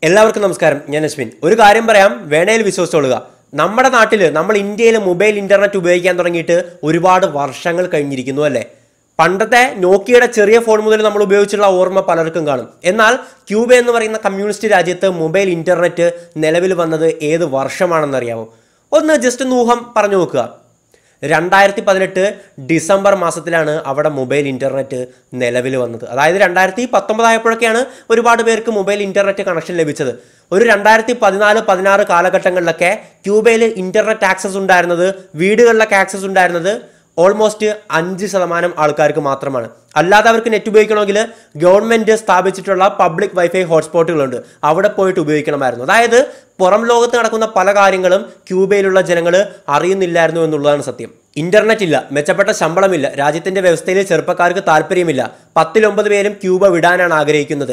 എല്ലാവർക്കും നമസ്കാരം. ഞാൻ അശ്വിൻ. ഒരു കാര്യം പറയാം, വേണേൽ വിശ്വസിച്ചോളുക. നമ്മുടെ നാട്ടിൽ, നമ്മൾ ഇന്ത്യയിൽ മൊബൈൽ ഇന്റർനെറ്റ് ഉപയോഗിക്കാൻ തുടങ്ങിയിട്ട് ഒരുപാട് വർഷങ്ങൾ കഴിഞ്ഞിരിക്കുന്നു അല്ലേ. പണ്ടത്തെ നോക്കിയുടെ ചെറിയ ഫോൺ മുതൽ നമ്മൾ ഉപയോഗിച്ചുള്ള ഓർമ്മ പലർക്കും കാണും. എന്നാൽ ക്യൂബ എന്ന് പറയുന്ന കമ്മ്യൂണിസ്റ്റ് രാജ്യത്ത് മൊബൈൽ ഇന്റർനെറ്റ് നിലവിൽ വന്നത് ഏത് വർഷമാണെന്നറിയാമോ? ഒന്ന് ജസ്റ്റ് ഊഹം പറഞ്ഞു നോക്കുക. 2018 ഡിസംബർ മാസത്തിലാണ് അവിടെ മൊബൈൽ ഇന്റർനെറ്റ് നിലവിൽ വന്നത്. അതായത് 2019 ആയപ്പോഴൊക്കെയാണ് ഒരുപാട് പേർക്ക് മൊബൈൽ ഇന്റർനെറ്റ് കണക്ഷൻ ലഭിച്ചത്. ഒരു 2014-16 കാലഘട്ടങ്ങളിലൊക്കെ ക്യൂബയിൽ ഇന്റർനെറ്റ് ആക്സസ് ഉണ്ടായിരുന്നത്, വീടുകളിലൊക്കെ ആക്സസ് ഉണ്ടായിരുന്നത് ഓൾമോസ്റ്റ് 5% ആൾക്കാർക്ക് മാത്രമാണ്. അല്ലാതെ അവർക്ക് നെറ്റ് ഉപയോഗിക്കണമെങ്കിൽ ഗവൺമെന്റ് സ്ഥാപിച്ചിട്ടുള്ള പബ്ലിക് വൈഫൈ ഹോട്ട്സ്പോട്ടുകളുണ്ട്, അവിടെ പോയിട്ട് ഉപയോഗിക്കണമായിരുന്നു. അതായത് പുറം ലോകത്ത് നടക്കുന്ന പല കാര്യങ്ങളും ക്യൂബയിലുള്ള ജനങ്ങൾ അറിയുന്നില്ലായിരുന്നു എന്നുള്ളതാണ് സത്യം. ഇന്റർനെറ്റ് ഇല്ല, മെച്ചപ്പെട്ട ശമ്പളമില്ല, രാജ്യത്തിന്റെ വ്യവസ്ഥയിൽ ചെറുപ്പക്കാർക്ക് താല്പര്യമില്ല. 10-9 പേരും ക്യൂബ വിടാനാണ് ആഗ്രഹിക്കുന്നത്.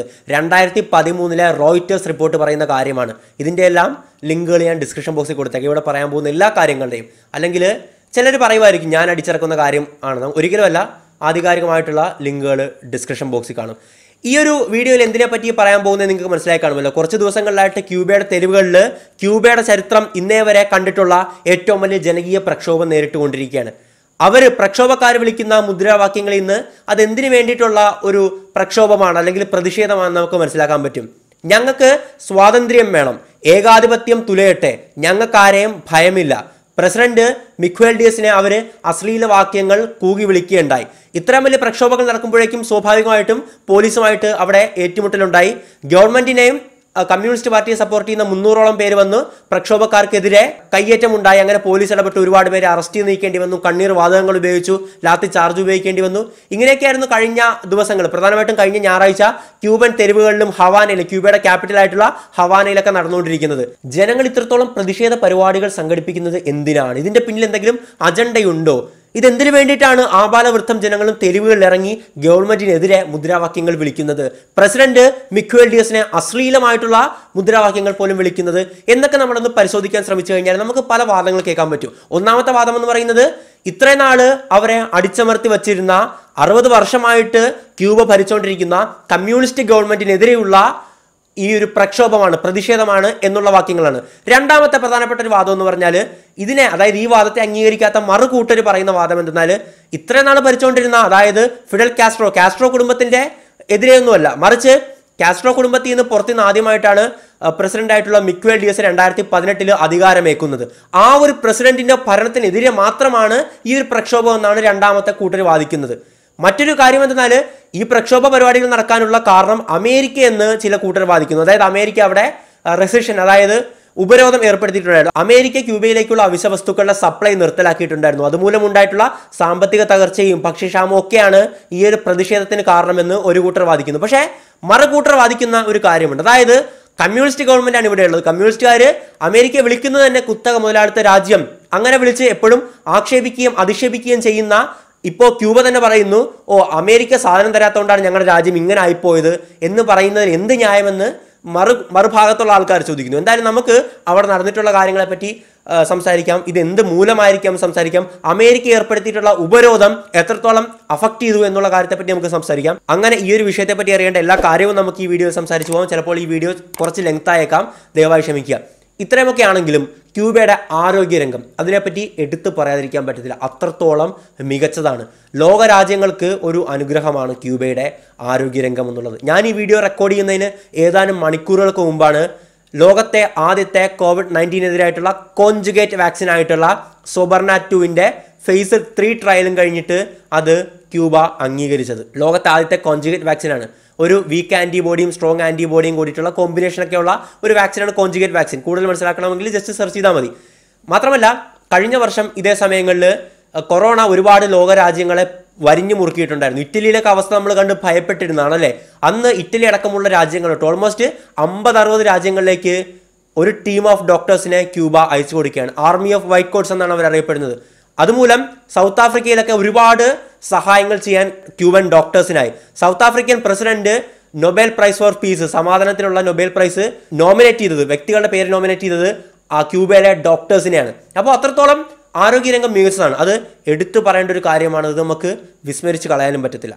2013 റോയിറ്റേഴ്സ് റിപ്പോർട്ട് പറയുന്ന കാര്യമാണ്. ഇതിന്റെ എല്ലാം ലിങ്കുകൾ ഞാൻ ഡിസ്ക്രിപ്ഷൻ ബോക്സിൽ കൊടുത്തേക്കാം. ഇവിടെ പറയാൻ പോകുന്ന എല്ലാ കാര്യങ്ങളുടെയും. അല്ലെങ്കിൽ ചിലർ പറയുമായിരിക്കും ഞാൻ അടിച്ചിറക്കുന്ന കാര്യം ആണെന്ന്. ഒരിക്കലുമല്ല, ആധികാരികമായിട്ടുള്ള ലിങ്കുകൾ ഡിസ്ക്രിപ്ഷൻ ബോക്സിൽ കാണും. ഈ ഒരു വീഡിയോയിൽ എന്തിനെ പറ്റി പറയാൻ പോകുന്നത് നിങ്ങൾക്ക് മനസ്സിലായി കാണുമല്ലോ. കുറച്ച് ദിവസങ്ങളിലായിട്ട് ക്യൂബയുടെ തെരുവുകളിൽ ക്യൂബയുടെ ചരിത്രം ഇന്നേ വരെ കണ്ടിട്ടുള്ള ഏറ്റവും വലിയ ജനകീയ പ്രക്ഷോഭം നേരിട്ടുകൊണ്ടിരിക്കുകയാണ്. അവർ പ്രക്ഷോഭക്കാർ വിളിക്കുന്ന മുദ്രാവാക്യങ്ങളിൽ നിന്ന് അതെന്തിനു വേണ്ടിയിട്ടുള്ള ഒരു പ്രക്ഷോഭമാണ് അല്ലെങ്കിൽ പ്രതിഷേധമാണെന്ന് നമുക്ക് മനസ്സിലാക്കാൻ പറ്റും. ഞങ്ങൾക്ക് സ്വാതന്ത്ര്യം വേണം, ഏകാധിപത്യം തുലയട്ടെ, ഞങ്ങൾക്കാരെയും ഭയമില്ല. പ്രസിഡന്റ് മിഗ്വൽ ഡിയസിനെ അവർ അശ്ലീല വാക്യങ്ങൾ കൂകി വിളിക്കുകയുണ്ടായി. ഇത്രയും വലിയ പ്രക്ഷോഭങ്ങൾ നടക്കുമ്പോഴേക്കും സ്വാഭാവികമായിട്ടും പോലീസുമായിട്ട് അവിടെ ഏറ്റുമുട്ടലുണ്ടായി. ഗവൺമെന്റിനെയും കമ്മ്യൂണിസ്റ്റ് പാർട്ടിയെ സപ്പോർട്ട് ചെയ്യുന്ന 300ഓളം പേര് വന്നു പ്രക്ഷോഭക്കാർക്കെതിരെ കയ്യേറ്റമുണ്ടായി. അങ്ങനെ പോലീസ് ഇടപെട്ട് ഒരുപാട് പേരെ അറസ്റ്റ് ചെയ്ത് നീക്കേണ്ടി വന്നു, കണ്ണീർ വാതകങ്ങൾ ഉപയോഗിച്ചു, ലാത്തി ചാർജ് ഉപയോഗിക്കേണ്ടി വന്നു. ഇങ്ങനെയൊക്കെയായിരുന്നു കഴിഞ്ഞ ദിവസങ്ങൾ. പ്രധാനമായിട്ടും കഴിഞ്ഞ ഞായറാഴ്ച ക്യൂബൻ തെരുവുകളിലും ഹവാനയിലും, ക്യൂബയുടെ ക്യാപിറ്റൽ ആയിട്ടുള്ള ഹവാനയിലൊക്കെ നടന്നുകൊണ്ടിരിക്കുന്നത്. ജനങ്ങൾ ഇത്രത്തോളം പ്രതിഷേധ പരിപാടികൾ സംഘടിപ്പിക്കുന്നത് എന്തിനാണ്? ഇതിന്റെ പിന്നിൽ എന്തെങ്കിലും അജണ്ടയുണ്ടോ? ഇതെന്തിനു വേണ്ടിയിട്ടാണ് ആബാലവൃദ്ധം ജനങ്ങളും തെരുവുകളിൽ ഇറങ്ങി ഗവൺമെന്റിനെതിരെ മുദ്രാവാക്യങ്ങൾ വിളിക്കുന്നത്, പ്രസിഡന്റ് മിഗ്വൽ ഡിയസിനെ അശ്ലീലമായിട്ടുള്ള മുദ്രാവാക്യങ്ങൾ പോലും വിളിക്കുന്നത് എന്നൊക്കെ നമ്മളൊന്ന് പരിശോധിക്കാൻ ശ്രമിച്ചു കഴിഞ്ഞാൽ നമുക്ക് പല വാദങ്ങൾ കേൾക്കാൻ പറ്റും. ഒന്നാമത്തെ വാദം എന്ന് പറയുന്നത്, ഇത്രയും നാള് അവരെ അടിച്ചമർത്തി വച്ചിരുന്ന 60 വർഷമായിട്ട് ക്യൂബ ഭരിച്ചുകൊണ്ടിരിക്കുന്ന കമ്മ്യൂണിസ്റ്റ് ഗവൺമെന്റിനെതിരെയുള്ള ഈ ഒരു പ്രക്ഷോഭമാണ്, പ്രതിഷേധമാണ് എന്നുള്ള വാക്യങ്ങളാണ്. രണ്ടാമത്തെ പ്രധാനപ്പെട്ട ഒരു വാദം എന്ന് പറഞ്ഞാൽ ഇതിനെ, അതായത് ഈ വാദത്തെ അംഗീകരിക്കാത്ത മറുകൂട്ടർ പറയുന്ന വാദം എന്തെന്നാൽ, ഇത്രയും നാൾ ഭരിച്ചുകൊണ്ടിരുന്ന, അതായത് ഫിഡൽ കാസ്ട്രോ കുടുംബത്തിന്റെ എതിരെയൊന്നുമല്ല, മറിച്ച് കാസ്ട്രോ കുടുംബത്തിൽ നിന്ന് പുറത്തുനിന്ന് ആദ്യമായിട്ടാണ് പ്രസിഡന്റ് ആയിട്ടുള്ള മിഗ്വൽ ഡിയസ് 2018 അധികാരമേക്കുന്നത്. ആ ഒരു പ്രസിഡന്റിന്റെ ഭരണത്തിനെതിരെ മാത്രമാണ് ഈ ഒരു പ്രക്ഷോഭം എന്നാണ് രണ്ടാമത്തെ കൂട്ടർ വാദിക്കുന്നത്. മറ്റൊരു കാര്യം എന്തെന്നാൽ, ഈ പ്രക്ഷോഭ പരിപാടികൾ നടക്കാനുള്ള കാരണം അമേരിക്ക എന്ന് ചില കൂട്ടർ വാദിക്കുന്നു. അതായത് അമേരിക്ക അവിടെ റെസിഷൻ, അതായത് ഉപരോധം ഏർപ്പെടുത്തിയിട്ടുണ്ടായിരുന്നു. അമേരിക്ക ക്യൂബയിലേക്കുള്ള അവശ്യ വസ്തുക്കളുടെ സപ്ലൈ നിർത്തലാക്കിയിട്ടുണ്ടായിരുന്നു. അതുമൂലം ഉണ്ടായിട്ടുള്ള സാമ്പത്തിക തകർച്ചയും ഭക്ഷ്യക്ഷാമവും ഒക്കെയാണ് ഈ ഒരു പ്രതിഷേധത്തിന് കാരണമെന്ന് ഒരു കൂട്ടർ വാദിക്കുന്നു. പക്ഷേ മറുകൂട്ടർ വാദിക്കുന്ന ഒരു കാര്യമുണ്ട്. അതായത് കമ്മ്യൂണിസ്റ്റ് ഗവൺമെന്റ് ആണ് ഇവിടെയുള്ളത്. കമ്മ്യൂണിസ്റ്റുകാർ അമേരിക്കയെ വിളിക്കുന്നത് തന്നെ കുത്തക മുതലാളിത്ത രാജ്യം, അങ്ങനെ വിളിച്ച് എപ്പോഴും ആക്ഷേപിക്കുകയും അധിക്ഷേപിക്കുകയും ചെയ്യുന്ന ഇപ്പോൾ ക്യൂബ തന്നെ പറയുന്നു, അമേരിക്ക സാധനം തരാത്തതുകൊണ്ടാണ് ഞങ്ങളുടെ രാജ്യം ഇങ്ങനെ ആയിപ്പോയത് എന്ന് പറയുന്നതിൽ എന്ത് ന്യായമെന്ന് മറുഭാഗത്തുള്ള ആൾക്കാർ ചോദിക്കുന്നു. എന്തായാലും നമുക്ക് അവിടെ നടന്നിട്ടുള്ള കാര്യങ്ങളെപ്പറ്റി സംസാരിക്കാം. ഇത് എന്ത് മൂലമായിരിക്കാം സംസാരിക്കാം. അമേരിക്ക ഏർപ്പെടുത്തിയിട്ടുള്ള ഉപരോധം എത്രത്തോളം അഫക്റ്റ് ചെയ്തു എന്നുള്ള കാര്യത്തെപ്പറ്റി നമുക്ക് സംസാരിക്കാം. അങ്ങനെ ഈ ഒരു വിഷയത്തെപ്പറ്റി അറിയേണ്ട എല്ലാ കാര്യവും നമുക്ക് ഈ വീഡിയോ സംസാരിച്ചു പോകാം. ചിലപ്പോൾ ഈ വീഡിയോ കുറച്ച് ലെങ്ത് ആയേക്കാം, ദയവായി ക്ഷമിക്കുക. ഇത്രയുമൊക്കെ ആണെങ്കിലും ക്യൂബയുടെ ആരോഗ്യരംഗം, അതിനെപ്പറ്റി എടുത്തു പറയാതിരിക്കാൻ പറ്റത്തില്ല, അത്രത്തോളം മികച്ചതാണ്. ലോകരാജ്യങ്ങൾക്ക് ഒരു അനുഗ്രഹമാണ് ക്യൂബയുടെ ആരോഗ്യരംഗം എന്നുള്ളത്. ഞാൻ ഈ വീഡിയോ റെക്കോർഡ് ചെയ്യുന്നതിന് ഏതാനും മണിക്കൂറുകൾക്ക് മുമ്പാണ് ലോകത്തെ ആദ്യത്തെ COVID-19 കോൺജുഗേറ്റ് വാക്സിൻ ആയിട്ടുള്ള സോബർന 2 ഫേസ് 3 ട്രയലും കഴിഞ്ഞിട്ട് അത് ക്യൂബ അംഗീകരിച്ചത്. ലോകത്തെ ആദ്യത്തെ കോൺജുഗേറ്റ് വാക്സിനാണ്. ഒരു വീക്ക് ആന്റിബോഡിയും സ്ട്രോങ് ആന്റിബോഡിയും കൂടിയിട്ടുള്ള കോമ്പിനേഷനൊക്കെ ഉള്ള ഒരു വാക്സിനാണ് കോൺജുഗേറ്റ് വാക്സിൻ. കൂടുതൽ മനസ്സിലാക്കണമെങ്കിൽ ജസ്റ്റ് സെർച്ച് ചെയ്താൽ മതി. മാത്രമല്ല കഴിഞ്ഞ വർഷം ഇതേ സമയങ്ങളിൽ കൊറോണ ഒരുപാട് ലോകരാജ്യങ്ങളെ വരിഞ്ഞു മുറുക്കിയിട്ടുണ്ടായിരുന്നു. ഇറ്റലിയിലൊക്കെ അവസ്ഥ നമ്മൾ കണ്ട് ഭയപ്പെട്ടിരുന്നതാണ് അല്ലേ. അന്ന് ഇറ്റലി അടക്കമുള്ള രാജ്യങ്ങളോട്ട് ഓൾമോസ്റ്റ് 50-60 രാജ്യങ്ങളിലേക്ക് ഒരു ടീം ഓഫ് ഡോക്ടേഴ്സിനെ ക്യൂബ അയച്ചു കൊടുക്കുകയാണ്. ആർമി ഓഫ് വൈറ്റ് കോട്ട്സ് എന്നാണ് അവർ അറിയപ്പെടുന്നത്. അതുമൂലം സൗത്ത് ആഫ്രിക്കയിലൊക്കെ ഒരുപാട് സഹായങ്ങൾ ചെയ്യാൻ ക്യൂബൻ ഡോക്ടേഴ്സിനായി. South African president Nobel prize for peace, സമാധാനത്തിനുള്ള നൊബേൽ പ്രൈസ് നോമിനേറ്റ് ചെയ്തത്, വ്യക്തികളുടെ പേര് നോമിനേറ്റ് ചെയ്തത് ആ ക്യൂബയിലെ ഡോക്ടേഴ്സിനെയാണ്. അപ്പോൾ അത്രത്തോളം ആരോഗ്യരംഗം മികച്ചതാണ്. അത് എടുത്തു പറയേണ്ട ഒരു കാര്യമാണ്. അത് നമുക്ക് വിസ്മരിച്ച് കളയാനും പറ്റത്തില്ല.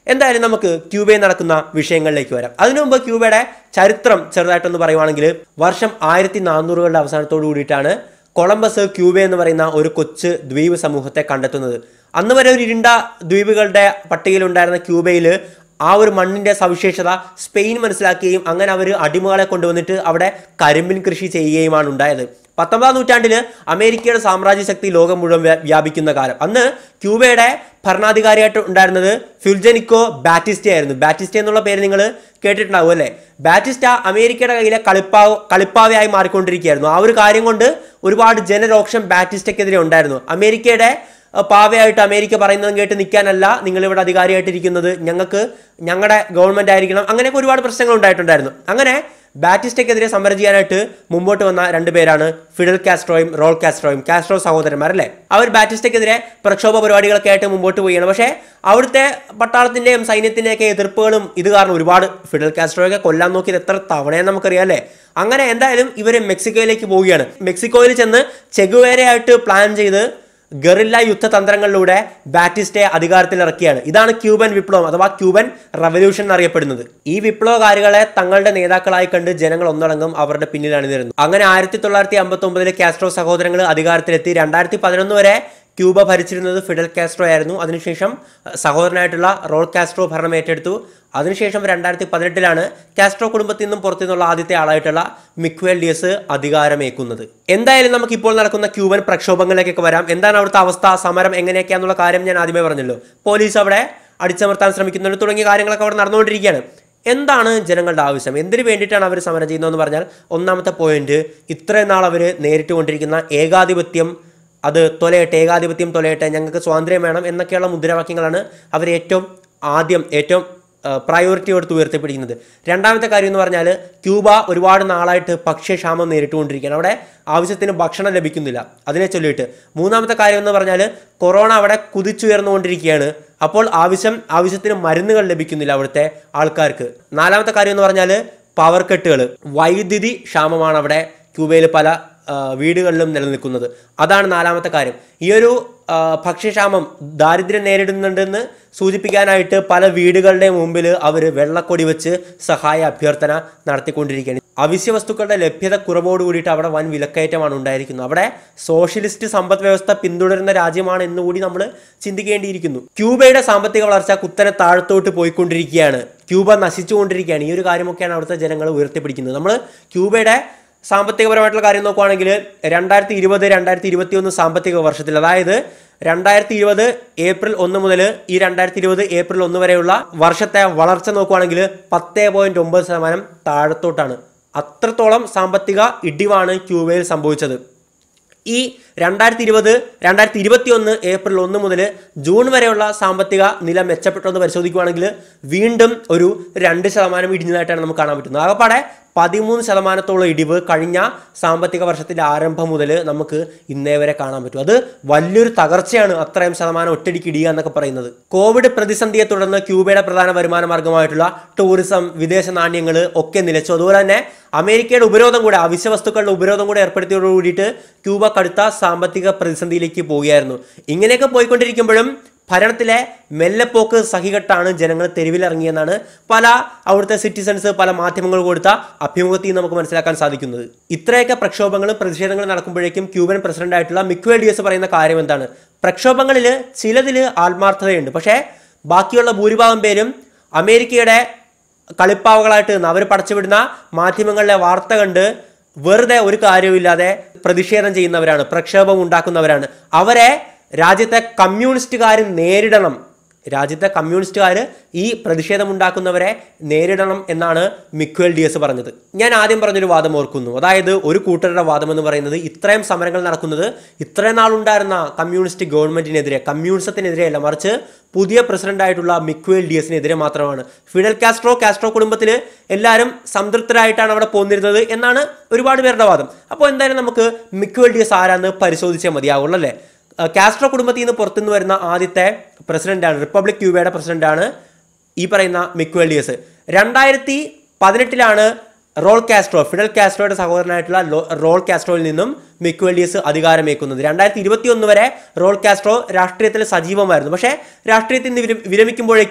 എന്തായാലും നമുക്ക് ക്യൂബയിൽ നടക്കുന്ന വിഷയങ്ങളിലേക്ക് വരാം. അതിനു മുമ്പ് ക്യൂബയുടെ ചരിത്രം ചെറുതായിട്ടൊന്ന് പറയുവാണെങ്കിൽ വർഷം 1400കളുടെ അവസാനത്തോടു കൂടിയിട്ടാണ് കൊളംബസ് ക്യൂബ എന്ന് പറയുന്ന ഒരു കൊച്ചു ദ്വീപ് സമൂഹത്തെ കണ്ടെത്തുന്നത്. അന്ന് വരെ ഒരു ഇരുണ്ട ദ്വീപുകളുടെ പട്ടികയിലുണ്ടായിരുന്ന ക്യൂബയിൽ ആ ഒരു മണ്ണിൻ്റെ സവിശേഷത സ്പെയിൻ മനസ്സിലാക്കുകയും അങ്ങനെ അവർ അടിമകളെ കൊണ്ടുവന്നിട്ട് അവിടെ കരിമ്പിൻ കൃഷി ചെയ്യുകയുമാണ് ഉണ്ടായത്. 19ാം നൂറ്റാണ്ടിൽ അമേരിക്കയുടെ സാമ്രാജ്യ ശക്തി ലോകം മുഴുവൻ വ്യാപിക്കുന്ന കാലം. അന്ന് ക്യൂബയുടെ ഭരണാധികാരിയായിട്ട് ഉണ്ടായിരുന്നത് ഫുൽജനിക്കോ ബാറ്റിസ്റ്റ ആയിരുന്നു. ബാറ്റിസ്റ്റ എന്നുള്ള പേര് നിങ്ങൾ കേട്ടിട്ടുണ്ടാവും അല്ലേ? ബാറ്റിസ്റ്റ അമേരിക്കയുടെ കയ്യിലെ കളിപ്പാവയായി മാറിക്കൊണ്ടിരിക്കുകയായിരുന്നു. ആ ഒരു കാര്യം കൊണ്ട് ഒരുപാട് ജനരോക്ഷം ബാറ്റിസ്റ്റയ്ക്കെതിരെ ഉണ്ടായിരുന്നു. അമേരിക്കയുടെ പാവയായിട്ട് അമേരിക്ക പറയുന്നതും കേട്ട് നിൽക്കാനല്ല നിങ്ങളിവിടെ അധികാരിയായിട്ടിരിക്കുന്നത്, ഞങ്ങളുടെ ഗവൺമെൻറ് ആയിരിക്കണം, അങ്ങനെയൊക്കെ ഒരുപാട് പ്രശ്നങ്ങൾ ഉണ്ടായിട്ടുണ്ടായിരുന്നു. അങ്ങനെ ബാറ്റിസ്റ്റയ്ക്കെതിരെ സമരം ചെയ്യാനായിട്ട് മുമ്പോട്ട് വന്ന രണ്ട് പേരാണ് ഫിഡൽ കാസ്ട്രോയും റോൾ കാസ്ട്രോയും. കാസ്ട്രോ സഹോദരന്മാരല്ലേ? അവർ ബാറ്റിസ്റ്റയ്ക്കെതിരെ പ്രക്ഷോഭ പരിപാടികളൊക്കെ ആയിട്ട് മുമ്പോട്ട് പോവുകയാണ്. പക്ഷേ അവിടുത്തെ പട്ടാളത്തിൻ്റെയും സൈന്യത്തിൻ്റെയൊക്കെ എതിർപ്പുകളും ഇത് കാരണം ഒരുപാട് ഫിഡൽ കാസ്ട്രോയൊക്കെ കൊല്ലാൻ നോക്കിയത് എത്ര തവണയെന്ന് നമുക്കറിയാം അല്ലേ? അങ്ങനെ എന്തായാലും ഇവർ മെക്സിക്കോയിലേക്ക് പോവുകയാണ്. മെക്സിക്കോയിൽ ചെന്ന് ചെഗുവേരയായിട്ട് പ്ലാൻ ചെയ്ത് ഗറില്ല യുദ്ധതന്ത്രങ്ങളിലൂടെ ബാറ്റിസ്റ്റയെ അധികാരത്തിലിറക്കിയാണ്. ഇതാണ് ക്യൂബൻ വിപ്ലവം അഥവാ ക്യൂബൻ റവല്യൂഷൻ എന്നറിയപ്പെടുന്നത്. ഈ വിപ്ലവകാരികളെ തങ്ങളുടെ നേതാക്കളായി കണ്ട് ജനങ്ങൾ ഒന്നടങ്കം അവരുടെ പിന്നിൽ അണിനിരുന്നു. അങ്ങനെ 1959 കാസ്ട്രോ സഹോദരങ്ങൾ അധികാരത്തിലെത്തി. 2011 വരെ ക്യൂബ ഭരിച്ചിരുന്നത് ഫിഡൽ കാസ്ട്രോ ആയിരുന്നു. അതിനുശേഷം സഹോദരനായിട്ടുള്ള റോൾ കാസ്ട്രോ ഭരണം ഏറ്റെടുത്തു. അതിനുശേഷം 2018 കാസ്ട്രോ കുടുംബത്തിൽ നിന്നും പുറത്തു നിന്നുള്ള ആദ്യത്തെ ആളായിട്ടുള്ള മിഗ്വൽ ഡിയസ് അധികാരമേക്കുന്നത്. എന്തായാലും നമുക്ക് ഇപ്പോൾ നടക്കുന്ന ക്യൂബൻ പ്രക്ഷോഭങ്ങളിലേക്കൊക്കെ വരാം. എന്താണ് അവിടുത്തെ അവസ്ഥ, സമരം എങ്ങനെയൊക്കെയാണെന്നുള്ള കാര്യം ഞാൻ ആദ്യമേ പറഞ്ഞല്ലോ. പോലീസ് അവിടെ അടിച്ചമർത്താൻ ശ്രമിക്കുന്നുണ്ട്, തുടങ്ങിയ കാര്യങ്ങളൊക്കെ അവിടെ നടന്നുകൊണ്ടിരിക്കുകയാണ്. എന്താണ് ജനങ്ങളുടെ ആവശ്യം, എന്തിനു വേണ്ടിയിട്ടാണ് അവർ സമരം ചെയ്യുന്നതെന്ന് പറഞ്ഞാൽ, ഒന്നാമത്തെ പോയിന്റ്, ഇത്രയും നാൾ അവർ നേരിട്ട് കൊണ്ടിരിക്കുന്ന ഏകാധിപത്യം അത് തൊലയട്ടെ, ഏകാധിപത്യം തൊലയട്ടെ, ഞങ്ങൾക്ക് സ്വാതന്ത്ര്യം വേണം എന്നൊക്കെയുള്ള മുദ്രാവാക്യങ്ങളാണ് അവർ ഏറ്റവും പ്രയോറിറ്റി കൊടുത്ത് ഉയർത്തിപ്പിടിക്കുന്നത്. രണ്ടാമത്തെ കാര്യം എന്ന് പറഞ്ഞാൽ, ക്യൂബ ഒരുപാട് നാളായിട്ട് ഭക്ഷ്യക്ഷാമം നേരിട്ടുകൊണ്ടിരിക്കുകയാണ്. അവിടെ ആവശ്യത്തിന് ഭക്ഷണം ലഭിക്കുന്നില്ല, അതിനെ ചൊല്ലിയിട്ട്. മൂന്നാമത്തെ കാര്യം എന്ന് പറഞ്ഞാൽ, കൊറോണ അവിടെ കുതിച്ചുയർന്നുകൊണ്ടിരിക്കുകയാണ്. അപ്പോൾ ആവശ്യത്തിന് മരുന്നുകൾ ലഭിക്കുന്നില്ല അവിടുത്തെ ആൾക്കാർക്ക്. നാലാമത്തെ കാര്യം എന്ന് പറഞ്ഞാൽ പവർ കട്ടുകൾ, വൈദ്യുതി ക്ഷാമമാണ് അവിടെ ക്യൂബയിൽ പല വീടുകളിലും നിലനിൽക്കുന്നത്. അതാണ് നാലാമത്തെ കാര്യം. ഈ ഒരു ഭക്ഷ്യക്ഷാമം, ദാരിദ്ര്യം നേരിടുന്നുണ്ടെന്ന് സൂചിപ്പിക്കാനായിട്ട് പല വീടുകളുടെ മുമ്പിൽ അവർ വെള്ളക്കൊടി വെച്ച് സഹായ അഭ്യർത്ഥന നടത്തിക്കൊണ്ടിരിക്കുകയാണ്. അവശ്യ വസ്തുക്കളുടെ ലഭ്യത കുറവോട് കൂടിയിട്ട് അവിടെ വൻ വിലക്കയറ്റമാണ് ഉണ്ടായിരിക്കുന്നത്. അവിടെ സോഷ്യലിസ്റ്റ് സമ്പദ് വ്യവസ്ഥ പിന്തുടരുന്ന രാജ്യമാണ് എന്നുകൂടി നമ്മൾ ചിന്തിക്കേണ്ടിയിരിക്കുന്നു. ക്യൂബയുടെ സാമ്പത്തിക വളർച്ച കുത്തനെ താഴത്തോട്ട് പോയിക്കൊണ്ടിരിക്കുകയാണ്. ക്യൂബ നശിച്ചുകൊണ്ടിരിക്കുകയാണ്. ഈ ഒരു കാര്യമൊക്കെയാണ് അവിടുത്തെ ജനങ്ങൾ ഉയർത്തിപ്പിടിക്കുന്നത്. നമ്മൾ ക്യൂബയുടെ സാമ്പത്തികപരമായിട്ടുള്ള കാര്യം നോക്കുകയാണെങ്കിൽ 2020-2021 സാമ്പത്തിക വർഷത്തിൽ, അതായത് 2020 ഏപ്രിൽ 1 മുതൽ ഈ 2020 ഏപ്രിൽ 1 വരെയുള്ള വർഷത്തെ വളർച്ച നോക്കുകയാണെങ്കിൽ 10.9% താഴത്തോട്ടാണ്. അത്രത്തോളം സാമ്പത്തിക ഇടിവാണ് ക്യൂബയിൽ സംഭവിച്ചത്. ഈ 2021 ഏപ്രിൽ 1 മുതൽ ജൂൺ വരെയുള്ള സാമ്പത്തിക നില മെച്ചപ്പെട്ടെന്ന് പരിശോധിക്കുകയാണെങ്കിൽ വീണ്ടും ഒരു 2% ഇടിഞ്ഞതായിട്ടാണ് നമുക്ക് കാണാൻ പറ്റുന്നത്. ആകപ്പാടെ 13% ഇടിവ് കഴിഞ്ഞ സാമ്പത്തിക വർഷത്തിൻ്റെ ആരംഭം മുതൽ നമുക്ക് ഇന്നേ വരെ കാണാൻ പറ്റും. അത് വലിയൊരു തകർച്ചയാണ്, അത്രയും ശതമാനം ഒറ്റയടിക്ക് ഇടിയുക എന്നൊക്കെ പറയുന്നത്. കോവിഡ് പ്രതിസന്ധിയെ തുടർന്ന് ക്യൂബയുടെ പ്രധാന വരുമാന മാർഗമായിട്ടുള്ള ടൂറിസം, വിദേശ നാണ്യങ്ങൾ ഒക്കെ നിലച്ചു. അതുപോലെ തന്നെ അമേരിക്കയുടെ ഉപരോധം കൂടെ, അവശ്യ വസ്തുക്കളുടെ ഉപരോധം കൂടെ ഏർപ്പെടുത്തിയോട് കൂടിയിട്ട് ക്യൂബ കടുത്ത സാമ്പത്തിക പ്രതിസന്ധിയിലേക്ക് പോവുകയായിരുന്നു. ഇങ്ങനെയൊക്കെ പോയിക്കൊണ്ടിരിക്കുമ്പോഴും ഭരണത്തിലെ മെല്ലെപ്പോക്ക് സഹികെട്ടാണ് ജനങ്ങൾ തെരുവിലിറങ്ങിയെന്നാണ് പല അവിടുത്തെ സിറ്റിസൺസ് പല മാധ്യമങ്ങൾ കൊടുത്ത അഭിമുഖത്തിൽ നമുക്ക് മനസ്സിലാക്കാൻ സാധിക്കുന്നത്. ഇത്രയൊക്കെ പ്രക്ഷോഭങ്ങളും പ്രതിഷേധങ്ങളും നടക്കുമ്പോഴേക്കും ക്യൂബൻ പ്രസിഡന്റായിട്ടുള്ള മിഗ്വൽ ഡിയസ് പറയുന്ന കാര്യം എന്താണ്? പ്രക്ഷോഭങ്ങളിൽ ചിലതിൽ ആത്മാർത്ഥതയുണ്ട്, പക്ഷേ ബാക്കിയുള്ള ഭൂരിഭാഗം പേരും അമേരിക്കയുടെ കളിപ്പാവകളായിട്ട് അവർ പടച്ചുവിടുന്ന മാധ്യമങ്ങളിലെ വാർത്ത കണ്ട് വെറുതെ ഒരു കാര്യവുമില്ലാതെ പ്രതിഷേധം ചെയ്യുന്നവരാണ്, പ്രക്ഷോഭം ഉണ്ടാക്കുന്നവരാണ്. അവരെ രാജ്യത്തെ കമ്മ്യൂണിസ്റ്റുകാർ നേരിടണം. രാജ്യത്തെ കമ്മ്യൂണിസ്റ്റുകാർ ഈ പ്രതിഷേധമുണ്ടാക്കുന്നവരെ നേരിടണം എന്നാണ് മിഗ്വൽ ഡിയസ് പറഞ്ഞത്. ഞാൻ ആദ്യം പറഞ്ഞൊരു വാദം ഓർക്കുന്നു. അതായത് ഒരു കൂട്ടരുടെ വാദം എന്ന് പറയുന്നത്, ഇത്രയും സമരങ്ങൾ നടക്കുന്നത് ഇത്രയും നാളുണ്ടായിരുന്ന കമ്മ്യൂണിസ്റ്റ് ഗവൺമെന്റിനെതിരെ, കമ്മ്യൂണിസത്തിനെതിരെയല്ല, മറിച്ച് പുതിയ പ്രസിഡന്റായിട്ടുള്ള മിഗ്വൽ ഡിയസിനെതിരെ മാത്രമാണ്. ഫിഡൽ കാസ്ട്രോ കുടുംബത്തിൽ എല്ലാവരും സംതൃപ്തരായിട്ടാണ് അവിടെ പോന്നിരുന്നത് എന്നാണ് ഒരുപാട് പേരുടെ വാദം. അപ്പോൾ എന്തായാലും നമുക്ക് മിഗ്വൽ ഡിയസ് ആരാന്ന് പരിശോധിച്ചേ മതിയാവുള്ളൂ അല്ലേ? കാസ്ട്രോ കുടുംബത്തിൽ നിന്ന് പുറത്തുനിന്ന് വരുന്ന ആദ്യത്തെ പ്രസിഡന്റാണ്, റിപ്പബ്ലിക് ക്യൂബയുടെ പ്രസിഡന്റാണ് ഈ പറയുന്ന Miguel Diaz. 2018 Raul Castro, Fidel കാസ്ട്രോയുടെ സഹോദരനായിട്ടുള്ള റോൾ കാസ്ട്രോയിൽ നിന്നും മിഗ്വൽ ഡിയസ് അധികാരമേക്കുന്നത്. 2021 വരെ റോൾ കാസ്ട്രോ രാഷ്ട്രീയത്തിൽ സജീവമായിരുന്നു. പക്ഷേ രാഷ്ട്രീയത്തിൽ നിന്ന് വിരമിക്കുമ്പോഴേക്കും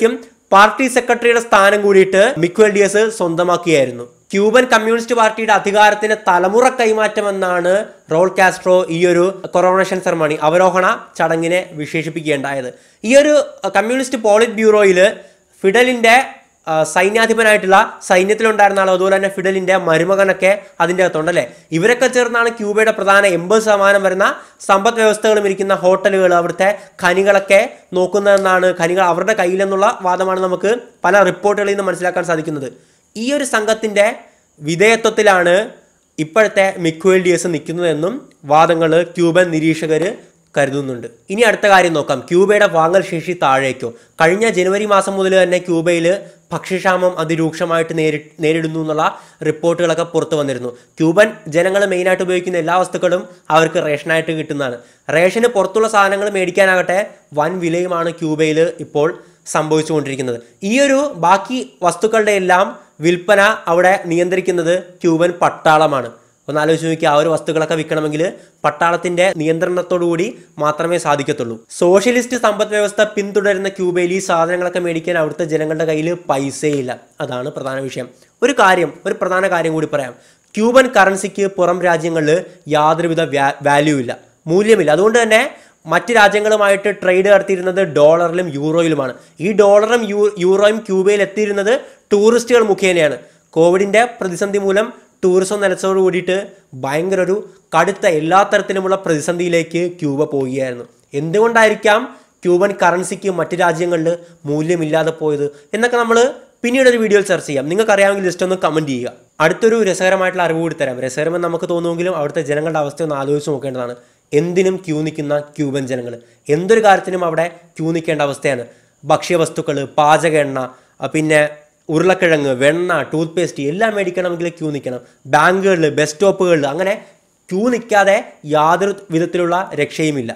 പാർട്ടി സെക്രട്ടറിയുടെ സ്ഥാനം കൂടിയിട്ട് മിഗ്വൽ ഡിയസ് സ്വന്തമാക്കിയായിരുന്നു. ക്യൂബൻ കമ്മ്യൂണിസ്റ്റ് പാർട്ടിയുടെ അധികാരത്തിന് തലമുറ കൈമാറ്റം എന്നാണ് റോൾ കാസ്ട്രോ ഈ ഒരു കൊറോണേഷൻ സെറമണി അവരോഹണ ചടങ്ങിനെ വിശേഷിപ്പിക്കുകയുണ്ടായത്. ഈ ഒരു കമ്മ്യൂണിസ്റ്റ് പോളിറ്റ് ബ്യൂറോയിൽ ഫിഡലിന്റെ സൈന്യാധിപനായിട്ടുള്ള സൈന്യത്തിലുണ്ടായിരുന്ന ആൾ, അതുപോലെ തന്നെ ഫിഡലിന്റെ മരുമകനൊക്കെ അതിൻ്റെ അകത്തുണ്ടല്ലേ. ഇവരൊക്കെ ചേർന്നാണ് ക്യൂബയുടെ പ്രധാന 80% വരുന്ന സമ്പദ് വ്യവസ്ഥകളും ഇരിക്കുന്ന ഹോട്ടലുകൾ, അവിടുത്തെ ഖനികളൊക്കെ നോക്കുന്നതെന്നാണ്. ഖനികൾ അവരുടെ കയ്യിലെന്നുള്ള വാദമാണ് നമുക്ക് പല റിപ്പോർട്ടുകളിൽ നിന്ന് മനസ്സിലാക്കാൻ സാധിക്കുന്നത്. ഈ ഒരു സംഘത്തിന്റെ വിധേയത്വത്തിലാണ് ഇപ്പോഴത്തെ മിഗ്വൽ ഡിയസ് നിൽക്കുന്നതെന്നും വാദങ്ങൾ ക്യൂബൻ നിരീക്ഷകർ കരുതുന്നുണ്ട്. ഇനി അടുത്ത കാര്യം നോക്കാം. ക്യൂബയുടെ വാങ്ങൽ ശേഷി താഴേക്കോ? കഴിഞ്ഞ ജനുവരി മാസം മുതൽ തന്നെ ക്യൂബയിൽ ഭക്ഷ്യക്ഷാമം അതിരൂക്ഷമായിട്ട് നേരിടുന്നു എന്നുള്ള റിപ്പോർട്ടുകളൊക്കെ പുറത്തു വന്നിരുന്നു. ക്യൂബൻ ജനങ്ങൾ മെയിനായിട്ട് ഉപയോഗിക്കുന്ന എല്ലാ വസ്തുക്കളും അവർക്ക് റേഷനായിട്ട് കിട്ടുന്നതാണ്. റേഷന് പുറത്തുള്ള സാധനങ്ങൾ മേടിക്കാനാകട്ടെ വൻ വിലയുമാണ് ക്യൂബയിൽ ഇപ്പോൾ സംഭവിച്ചുകൊണ്ടിരിക്കുന്നത്. ഈ ഒരു ബാക്കി വസ്തുക്കളുടെ എല്ലാം വിൽപ്പന അവിടെ നിയന്ത്രിക്കുന്നത് ക്യൂബൻ പട്ടാളമാണ്. ഒന്ന് ആലോചിച്ച് നോക്കി, ആ ഒരു വസ്തുക്കളൊക്കെ വിൽക്കണമെങ്കിൽ പട്ടാളത്തിന്റെ നിയന്ത്രണത്തോടുകൂടി മാത്രമേ സാധിക്കത്തുള്ളൂ. സോഷ്യലിസ്റ്റ് സമ്പദ് വ്യവസ്ഥ പിന്തുടരുന്ന ക്യൂബയിൽ ഈ സാധനങ്ങളൊക്കെ മേടിക്കാൻ അവിടുത്തെ ജനങ്ങളുടെ കയ്യിൽ പൈസയില്ല. അതാണ് പ്രധാന വിഷയം. ഒരു പ്രധാന കാര്യം കൂടി പറയാം. ക്യൂബൻ കറൻസിക്ക് പുറം രാജ്യങ്ങളിൽ യാതൊരുവിധ വാല്യൂ ഇല്ല, മൂല്യമില്ല. അതുകൊണ്ട് തന്നെ മറ്റ് രാജ്യങ്ങളുമായിട്ട് ട്രേഡ് നടത്തിയിരുന്നത് ഡോളറിലും യൂറോയിലുമാണ്. ഈ ഡോളറും യൂറോയും ക്യൂബയിൽ എത്തിയിരുന്നത് ടൂറിസ്റ്റുകൾ മുഖേനയാണ്. കോവിഡിന്റെ പ്രതിസന്ധി മൂലം ടൂറിസം നിലച്ചോട് കൂടിയിട്ട് ഭയങ്കര ഒരു കടുത്ത എല്ലാ തരത്തിലുമുള്ള പ്രതിസന്ധിയിലേക്ക് ക്യൂബ പോവുകയായിരുന്നു. എന്തുകൊണ്ടായിരിക്കാം ക്യൂബൻ കറൻസിക്ക് മറ്റ് രാജ്യങ്ങളിൽ മൂല്യമില്ലാതെ പോയത് എന്നൊക്കെ നമ്മൾ പിന്നീട് ഒരു വീഡിയോയിൽ ചർച്ച ചെയ്യാം. നിങ്ങൾക്ക് അറിയാമെങ്കിൽ ജസ്റ്റ് ഒന്ന് കമൻറ്റ് ചെയ്യുക. അടുത്തൊരു രസകരമായിട്ടുള്ള അറിവ് കൂടി തരാം. രസകരമെന്ന് നമുക്ക് തോന്നുമെങ്കിലും അവിടുത്തെ ജനങ്ങളുടെ അവസ്ഥ ഒന്ന് ആലോചിച്ച് നോക്കേണ്ടതാണ്. എന്തിനും ക്യൂ നിൽക്കുന്ന ക്യൂബൻ ജനങ്ങൾ, എന്തൊരു കാര്യത്തിനും അവിടെ ക്യൂ നിൽക്കേണ്ട അവസ്ഥയാണ്. ഭക്ഷ്യവസ്തുക്കൾ, പാചക എണ്ണ, പിന്നെ ഉരുളക്കിഴങ്ങ്, വെണ്ണ, ടൂത്ത് പേസ്റ്റ് എല്ലാം മേടിക്കണമെങ്കിൽ ക്യൂ നിൽക്കണം. ബാങ്കുകളിൽ, ബസ് സ്റ്റോപ്പുകളിൽ അങ്ങനെ ക്യൂ നിൽക്കാതെ യാതൊരു വിധത്തിലുള്ള രക്ഷയുമില്ല.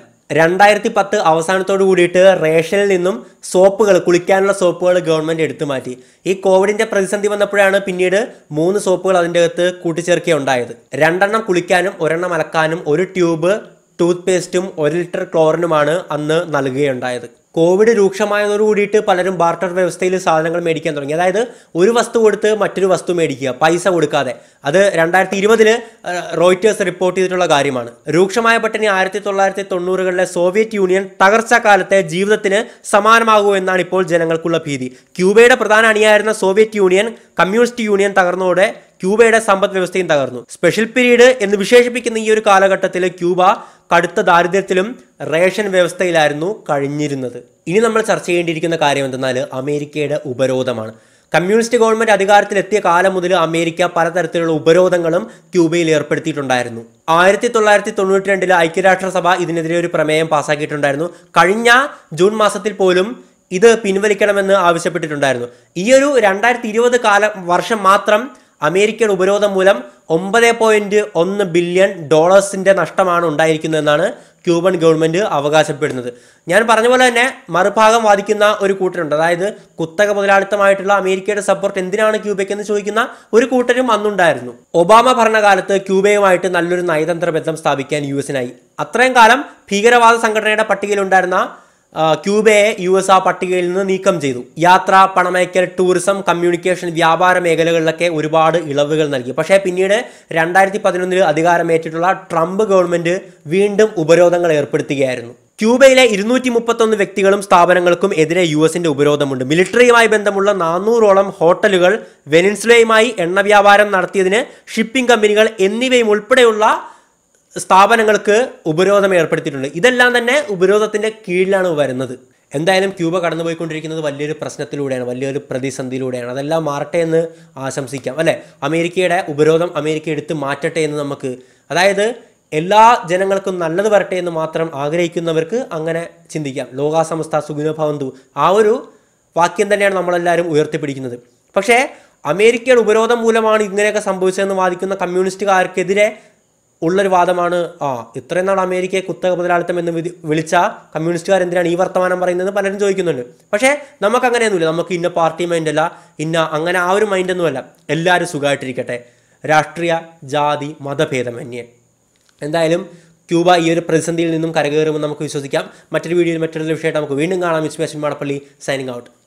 2010 അവസാനത്തോടു കൂടിയിട്ട് റേഷനിൽ നിന്നും സോപ്പുകൾ, കുളിക്കാനുള്ള സോപ്പുകൾ ഗവൺമെൻറ് എടുത്തു മാറ്റി. ഈ കോവിഡിൻ്റെ പ്രതിസന്ധി വന്നപ്പോഴാണ് പിന്നീട് 3 സോപ്പുകൾ അതിൻ്റെ അകത്ത് കൂട്ടിച്ചേർക്കുകയുണ്ടായത്. 2 കുളിക്കാനും 1 അലക്കാനും 1 ട്യൂബ് ടൂത്ത് പേസ്റ്റും 1 ലിറ്റർ ക്ലോറിനുമാണ് അന്ന് നൽകുകയുണ്ടായത്. കോവിഡ് രൂക്ഷമായതോടു കൂടിയിട്ട് പലരും ബാർട്ടർ വ്യവസ്ഥയിൽ സാധനങ്ങൾ മേടിക്കാൻ തുടങ്ങി. അതായത് ഒരു വസ്തു കൊടുത്ത് മറ്റൊരു വസ്തു മേടിക്കുക, പൈസ കൊടുക്കാതെ. അത് 2020 റോയിറ്റേഴ്സ് റിപ്പോർട്ട് ചെയ്തിട്ടുള്ള കാര്യമാണ്. രൂക്ഷമായ പട്ടിണി 1990കളിലെ സോവിയറ്റ് യൂണിയൻ തകർച്ച കാലത്തെ ജീവിതത്തിന് സമാനമാകുമോ എന്നാണ് ഇപ്പോൾ ജനങ്ങൾക്കുള്ള ഭീതി. ക്യൂബയുടെ പ്രധാന അണിയായിരുന്ന സോവിയറ്റ് യൂണിയൻ, കമ്മ്യൂണിസ്റ്റ് യൂണിയൻ തകർന്നതോടെ ക്യൂബയുടെ സമ്പദ് വ്യവസ്ഥയും തകർന്നു. സ്പെഷ്യൽ പീരീഡ് എന്ന് വിശേഷിപ്പിക്കുന്ന ഈ ഒരു കാലഘട്ടത്തിൽ ക്യൂബ കടുത്ത ദാരിദ്ര്യത്തിലും റേഷൻ വ്യവസ്ഥയിലായിരുന്നു കഴിഞ്ഞിരുന്നത്. ഇനി നമ്മൾ ചർച്ച ചെയ്യേണ്ടിയിരിക്കുന്ന കാര്യം എന്തെന്നാൽ അമേരിക്കയുടെ ഉപരോധമാണ്. കമ്മ്യൂണിസ്റ്റ് ഗവൺമെന്റ് അധികാരത്തിലെത്തിയ കാലം മുതൽ അമേരിക്ക പലതരത്തിലുള്ള ഉപരോധങ്ങളും ക്യൂബയിൽ ഏർപ്പെടുത്തിയിട്ടുണ്ടായിരുന്നു. 1992 ഐക്യരാഷ്ട്രസഭ ഇതിനെതിരെ ഒരു പ്രമേയം പാസ്സാക്കിയിട്ടുണ്ടായിരുന്നു. കഴിഞ്ഞ ജൂൺ മാസത്തിൽ പോലും ഇത് പിൻവലിക്കണമെന്ന് ആവശ്യപ്പെട്ടിട്ടുണ്ടായിരുന്നു. ഈ ഒരു 2020 വർഷം മാത്രം അമേരിക്കൻ ഉപരോധം മൂലം $9.1 ബില്യൺ നഷ്ടമാണ് ഉണ്ടായിരിക്കുന്നതെന്നാണ് ക്യൂബൻ ഗവൺമെന്റ് അവകാശപ്പെടുന്നത്. ഞാൻ പറഞ്ഞ പോലെ തന്നെ മറുഭാഗം വാദിക്കുന്ന ഒരു കൂട്ടരുണ്ട്. അതായത് കുത്തക മുതലാളിത്തമായിട്ടുള്ള അമേരിക്കയുടെ സപ്പോർട്ട് എന്തിനാണ് ക്യൂബയ്ക്കെന്ന് ചോദിക്കുന്ന ഒരു കൂട്ടരും അന്നുണ്ടായിരുന്നു. ഒബാമ ഭരണകാലത്ത് ക്യൂബയുമായിട്ട് നല്ലൊരു നയതന്ത്ര ബന്ധം സ്ഥാപിക്കാൻ US-നായി. അത്രയും കാലം ഭീകരവാദ സംഘടനയുടെ പട്ടികയിലുണ്ടായിരുന്ന ക്യൂബയെ US ആ പട്ടികയിൽ നിന്ന് നീക്കം ചെയ്തു. യാത്ര, പണമയക്കൽ, ടൂറിസം, കമ്മ്യൂണിക്കേഷൻ, വ്യാപാര മേഖലകളിലൊക്കെ ഒരുപാട് ഇളവുകൾ നൽകി. പക്ഷേ പിന്നീട് 2011 അധികാരമേറ്റിട്ടുള്ള ട്രംപ് ഗവൺമെന്റ് വീണ്ടും ഉപരോധങ്ങൾ ഏർപ്പെടുത്തുകയായിരുന്നു. ക്യൂബയിലെ 231 വ്യക്തികളും സ്ഥാപനങ്ങൾക്കും എതിരെ US-ന്റെ ഉപരോധമുണ്ട്. മിലിറ്ററിയുമായി ബന്ധമുള്ള 400ഓളം ഹോട്ടലുകൾ, വെനിൻസുലയുമായി എണ്ണ വ്യാപാരം നടത്തിയതിന് ഷിപ്പിംഗ് കമ്പനികൾ എന്നിവയും ഉൾപ്പെടെയുള്ള സ്ഥാപനങ്ങൾക്ക് ഉപരോധം ഏർപ്പെടുത്തിയിട്ടുണ്ട്. ഇതെല്ലാം തന്നെ ഉപരോധത്തിന്റെ കീഴിലാണ് വരുന്നത്. എന്തായാലും ക്യൂബ കടന്നുപോയിക്കൊണ്ടിരിക്കുന്നത് വലിയൊരു പ്രശ്നത്തിലൂടെയാണ്, വലിയൊരു പ്രതിസന്ധിയിലൂടെയാണ്. അതെല്ലാം മാറട്ടെ എന്ന് ആശംസിക്കാം, അല്ലേ? അമേരിക്കയുടെ ഉപരോധം അമേരിക്ക എടുത്ത് മാറ്റട്ടെ എന്ന് നമുക്ക്, അതായത് എല്ലാ ജനങ്ങൾക്കും നല്ലത് വരട്ടെ എന്ന് മാത്രം ആഗ്രഹിക്കുന്നവർക്ക് അങ്ങനെ ചിന്തിക്കാം. ലോകാസമസ്ത സുഖിനോ ഭവന്തു, ആ ഒരു വാക്യം തന്നെയാണ് നമ്മളെല്ലാവരും ഉയർത്തിപ്പിടിക്കുന്നത്. പക്ഷേ അമേരിക്കയുടെ ഉപരോധം മൂലമാണ് ഇങ്ങനെയൊക്കെ സംഭവിച്ചതെന്ന് വാദിക്കുന്ന കമ്മ്യൂണിസ്റ്റുകാർക്കെതിരെ ഉള്ളൊരു വാദമാണ്, ഇത്രയും നാൾ അമേരിക്കയെ കുത്തക മുതലാളിത്തം എന്ന് വിളിച്ച കമ്മ്യൂണിസ്റ്റുകാർ എന്തിനാണ് ഈ വർത്തമാനം പറയുന്നത് പലരും ചോദിക്കുന്നുണ്ട്. പക്ഷേ നമുക്ക് അങ്ങനെയൊന്നുമില്ല. നമുക്ക് ഇന്ന പാർട്ടി മൈൻഡല്ല, അങ്ങനെ ആ ഒരു മൈൻഡൊന്നുമല്ല. എല്ലാവരും സുഖമായിട്ടിരിക്കട്ടെ, രാഷ്ട്രീയ, ജാതി, മതഭേദമന്യേ. എന്തായാലും ക്യൂബ ഈ ഒരു പ്രതിസന്ധിയിൽ നിന്നും കരകയറുമെന്ന് നമുക്ക് വിശ്വസിക്കാം. മറ്റൊരു വീഡിയോയിൽ മറ്റൊരു വിഷയമായിട്ട് നമുക്ക് വീണ്ടും കാണാം. Aswin Madappally signing out.